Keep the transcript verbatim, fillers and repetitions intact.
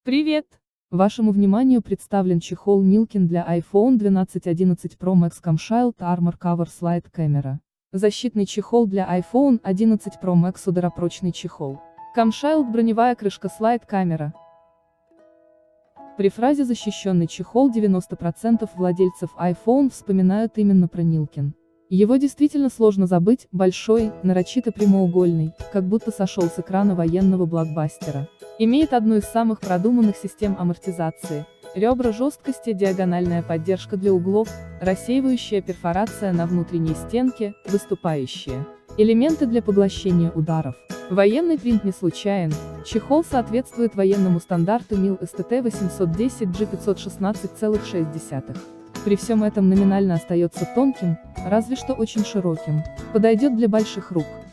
Привет! Вашему вниманию представлен чехол Milken для iPhone двенадцать одиннадцать Pro Max Camshield Armor Cover Slide Camera. Защитный чехол для iPhone одиннадцать Pro Max ударопрочный чехол. Camshield броневая крышка Slide камера. При фразе «защищенный чехол» девяносто процентов владельцев iPhone вспоминают именно про Milken. Его действительно сложно забыть, большой, нарочито прямоугольный, как будто сошел с экрана военного блокбастера. Имеет одну из самых продуманных систем амортизации, ребра жесткости, диагональная поддержка для углов, рассеивающая перфорация на внутренней стенке, выступающие элементы для поглощения ударов. Военный принт не случайен, чехол соответствует военному стандарту мил эс тэ тэ восемьсот десять джи пятьсот шестнадцать целых шесть десятых. При всем этом номинально остается тонким, разве что очень широким. Подойдет для больших рук.